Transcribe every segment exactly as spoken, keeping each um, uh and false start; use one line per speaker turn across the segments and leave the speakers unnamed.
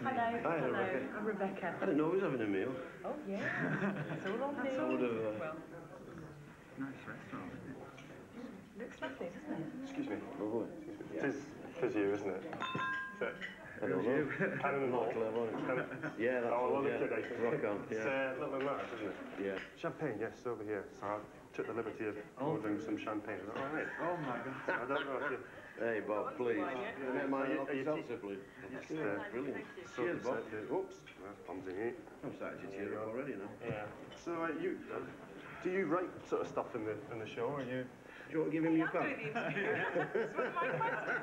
Hello.
Hi,
Hello.
Rebecca.
I'm Rebecca.
I didn't know he was having a meal.
Oh, yeah. It's all on me.
I would have... Uh...
Well,
Nice restaurant, isn't it?
looks lovely, doesn't it?
Excuse me.
Lovely.
It is because you, isn't it? Is it?
I don't know.
I don't know.
Clever. Yeah, that's
Oh, well,
yeah.
look at it.
Rock on,
It's
yeah.
uh, little large, isn't it?
Yeah.
Champagne, yes, over here. So I took the liberty of ordering some champagne. Is that all right?
Oh my God.
I don't know if you...
Hey, Bob, please. Get mine
Are
off
you-
your
are you-
seltzer, please.
Yes,
Yeah,
uh,
brilliant.
So
Cheers, Bob.
uh, oops, that's bombs in here.
I'm starting to cheer up already now.
Yeah. So uh, you, uh, do you write sort of stuff in the in the show, or you?
Do you want to give him your
I'm
pen?
doing the interview. That's one of my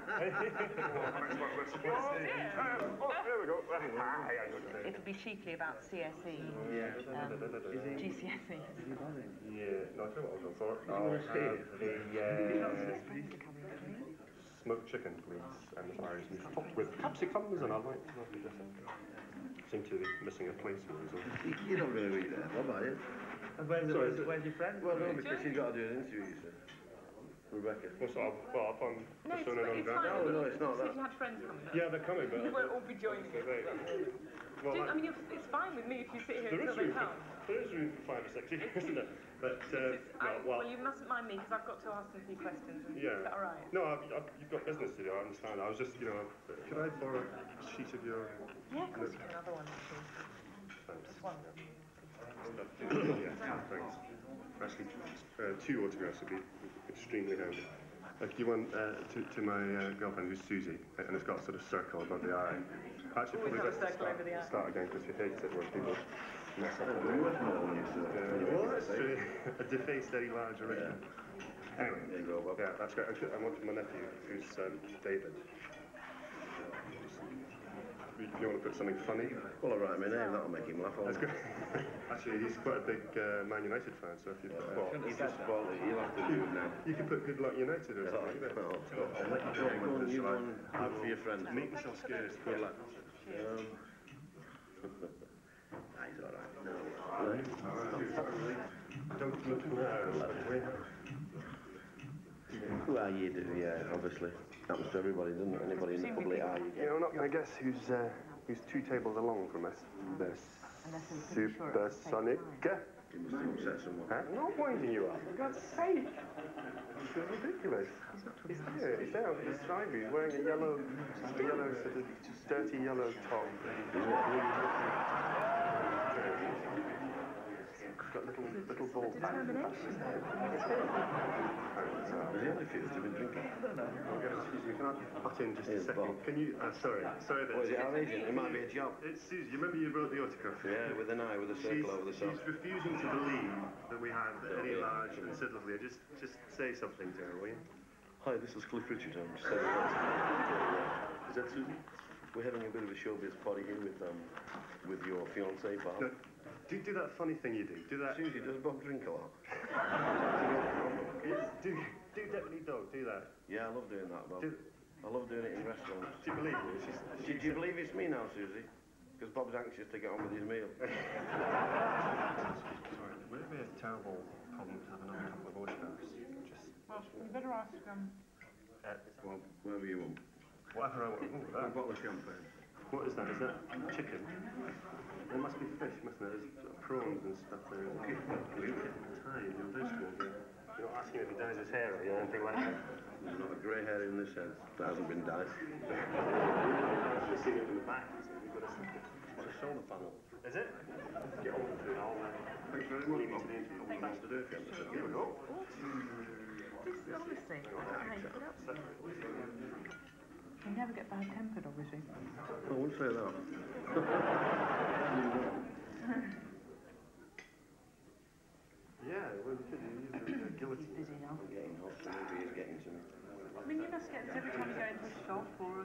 questions.
Oh, there we go.
It'll be chiefly about C S E,
Yeah.
um, G C S E.
Yeah, no, I think what I'll go for.
you wanna
I'll
say
have
it?
the uh, smoked chicken, please, and Irish meat topped with capsicums, and I like seem to be missing a place here as well.
You're not going to eat that, Bob, are you?
And where's,
Sorry,
where's, where's your friend?
Well, no, because she's got to do an interview, you see. Rebecca.
What's up? Well, up on
No, it's,
persona non
it's
grata.
fine.
No, no, it's not
So
that.
if you had friends coming up,
Yeah, they're coming, but...
you won't all be joining
So
us.
they- well,
Just, I
like-
mean, you're- it's fine with me if you sit here
There
until
is
they
room
come.
for, there is room for five or six, isn't there? But, uh,
It's- I-
well, well,
well, you mustn't mind me because I've got to ask them a few questions.
yeah.
Is that all right?
No, I've, I've, you've got business to do, I understand. I was just, you know, could I borrow a sheet of your...
Yeah, of course you can. Another one, actually.
Thanks.
Just one.
Yeah, thanks. Actually, uh, two autographs would be extremely handy. Like you want uh, to, to my uh, girlfriend, who's Susie, and it's got a sort of circle above the eye. Actually,
Always
probably
have a
best to
circle
start,
over the eye.
start again because she hates it when people mess up.
Oh,
on
much
it.
more than you said.
Uh, well, that's true. A defaced, very large original. Anyway,
There you go, Bob.
yeah, that's great. I want for my nephew, who's um, David. You, you want to put something funny?
Well, I'll write my name, that'll make him laugh.
That's good. Actually, he's quite a big uh, Man United fan, so if you put well,
You just spoiled it, you'll have to do it now.
you can put Good Luck United or
Oh,
something.
no,
Oh,
go on, you go and look for your friends.
Make myself scared.
Good luck. Um, ah, he's all right. No,
Don't look now.
who are you, do? Yeah, obviously. Happens to everybody, doesn't it? Anybody in the public eye, you
You
get.
know, I'm not going to guess who's uh, who's two tables along from us. The Supersonic.
You must have upset someone.
Huh? I'm not winding you up, for God's sake. It's ridiculous. He's there, he's there beside me, he's wearing a yellow, a yellow sort of dirty yellow top. He's got little, little balls.
Determination.
Has he refused to be drinking?
Excuse me, can I butt in just a
Here's
second?
Bob.
Can you, uh, sorry, sorry that...
Oh, is it our agent? It might be a job.
It's Susie, you remember you wrote the autograph?
Yeah, with an eye, with a
She's,
circle over the top.
she's refusing to believe that we have any
yeah.
large and said lovely. Just, just say something to her, will you?
Hi, this is Cliff Richard. I'm just saying that.
Is that Susie?
We're having a bit of a showbiz party here with um, with your fiancée, Bob.
No, do, do that funny thing you do. Do that.
Susie, does Bob drink a lot?
Yeah, do, do definitely do, do that.
Yeah, I love doing that, Bob.
Do,
I love doing it in restaurants.
do you believe me? She's,
Do,
she
do you believe it's me now, Susie? Because Bob's anxious to get on with his meal.
Sorry, would it be a terrible problem to have another couple of autographs? Just,
Well, you better ask um,
uh,
Well, wherever you want.
whatever I want. Ooh,
A
that.
bottle of champagne.
What is that? Is that chicken? There must be fish, mustn't there? There's prawns and stuff there. Time, you're vegetable here. You're not asking if he dyes his hair or anything like that.
There's not a grey hair in this head that hasn't been dyed.
I've just seen it from the back. So we've got a, got a shoulder panel. Is it? Get on to it. I'll uh,
Thanks very much, Bob. Thanks to do if you have to.
Here we go.
this, honestly, I don't know how you put up with it. You never get bad-tempered, obviously.
I wouldn't say that.
Yeah, well, you could use the guillotine.
He's busy now.
I'm getting hot, so maybe he's getting to me.
I mean, you must get this every time you go into a shop or...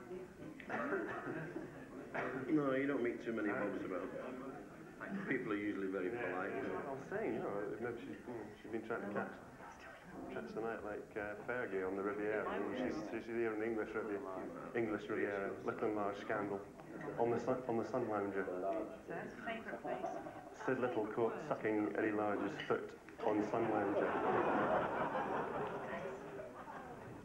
No, you don't meet too many Bobs about. People are usually very polite, you know.
I was saying, you know, maybe she's, mm, she's been trying to catch, catch the night like uh, Fergie on the Riviera. I mean, she's, she's here in the English Riviera, English Riviera, little and large scandal, on the sun, on the Sun Lounger.
So that's a favourite place.
Sid Little caught sucking Eddie Large's foot on Sun Lounger.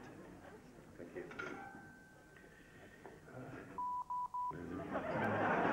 Thank you.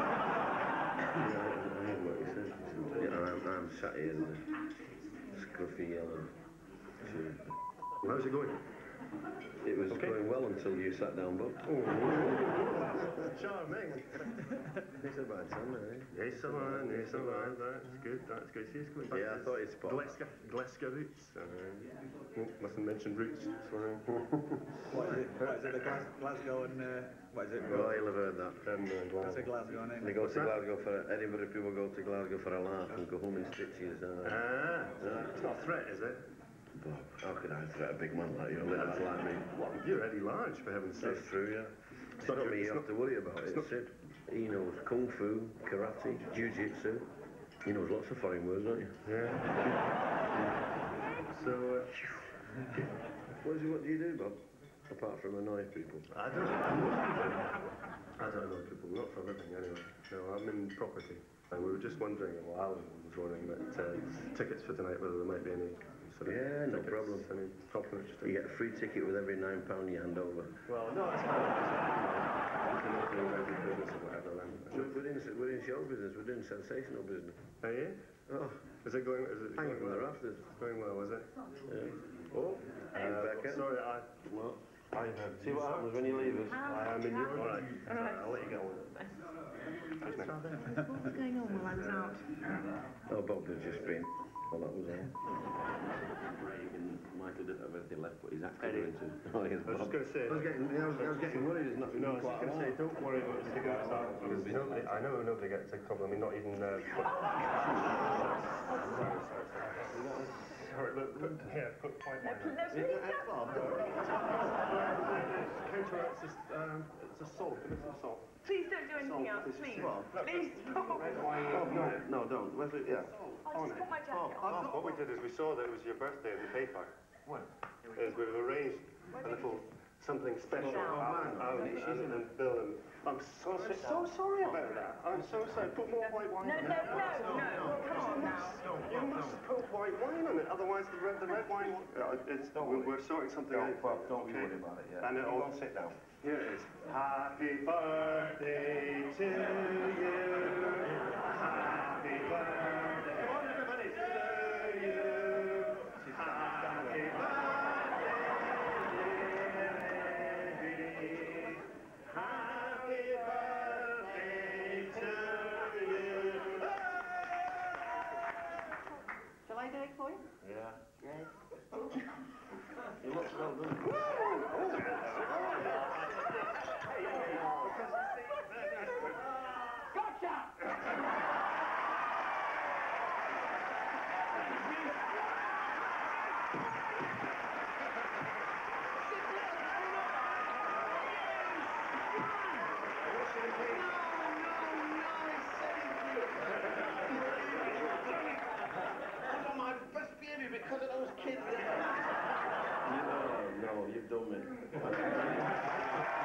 I'm sat here in the scruffy yellow suit.
How's it going?
It was
Okay.
going well until you sat down, Bob.
Oh, charming.
It's a bad son, eh?
Yes, so on, yes, so on. That's good, that's good. See, it's going back
Yeah, I
to
thought it's Bob.
Glasgow, Glasgow roots. Uh, oh, mustn't mention roots. Sorry.
What is it? What is it? The Glas Glasgow and uh, what is it?
Oh, you'll have heard that.
Um, uh,
That's a Glasgow, isn't
They
it?
go
What's
to
that?
Glasgow for a, Edinburgh people go to Glasgow for a laugh and go home in stitches. Uh,
Ah, it's not a threat, is it?
Bob, how could I threat a big man like you, a little man like me?
Well, you're already large, for heaven's sake.
That's true, yeah. It's
not
not
your-
me you
it's
have to worry about it,
it's
it's Sid. He knows kung fu, karate, jiu-jitsu. He knows lots of foreign words, don't you?
Yeah. So, uh,
What, is it, what do you do, Bob? Apart from annoy people.
I don't I don't know people, not for a living anyway. No, I'm in property. And we were just wondering, well, Alan was wondering that uh, tickets for tonight, whether there might be any sort of
Yeah, no
tickets,
problem.
any complimentary
You
tickets.
get a free ticket with every nine pound you hand over.
Well, no, it's fine. You can open a very good business or whatever then.
We're, we're, in, we're in show business, we're doing sensational business.
Are you?
Oh,
Is it going, is it
hang
going
from the
well?
rafters.
It's going well, is it?
Yeah.
Oh,
Hey,
uh,
Becca.
sorry, I,
Well,
I have...
see what happens when you leave us.
I am in your... All right,
All right.
I'll let you go.
What was going on while I was out?
Oh, Bob had just been. Well, that was all. Reagan Michael didn't have anything left, but he's actually into. Oh, yes,
I was just going to say...
I was getting, I was, I was getting worried. There's not
No, I was
quite
just going to say, don't worry about the cigarettes out, because nobody, I know nobody gets a problem. I mean, not even... Uh, sorry, look, put, here, put five
No,
wine.
no, please don't.
Counteracts this, um, it's a salt, give us some salt.
Please don't do anything else, please. Please stop.
Oh, no, no, don't. Where's it? Yeah.
I'll just put my jacket on.
What we did is we saw that it was your birthday in the paper. What? Is we've arranged a little something special.
Oh,
Alan, Alan, and, and Bill and... I'm so, so sorry about that. I'm so sorry. Put more white wine
No,
on
no,
it.
no, no. Come on now.
You must put white wine on it, otherwise the red, the red wine... Uh, it's, we're, we're sorting something out.
Don't, don't
okay?
worry about it, yeah.
And it'll...
Go and sit down.
Here it is. Happy birthday to you. Happy birthday. Come on, everybody. To you. Happy birthday, baby. Happy birthday to you.
Shall I do it for you?
Yeah.
You look well done.
Because of those kids.
No, no, you've done me.